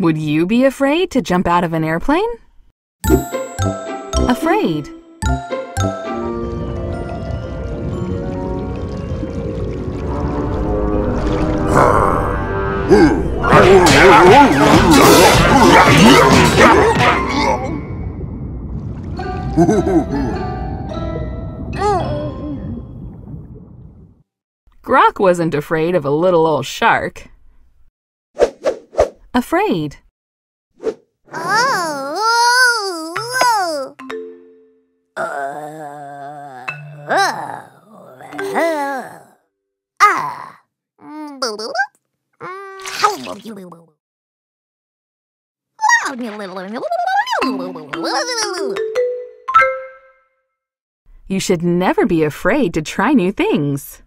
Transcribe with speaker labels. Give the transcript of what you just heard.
Speaker 1: Would you be afraid to jump out of an airplane? Afraid. Grok wasn't afraid of a little old shark. Afraid. You should never be afraid to try new things.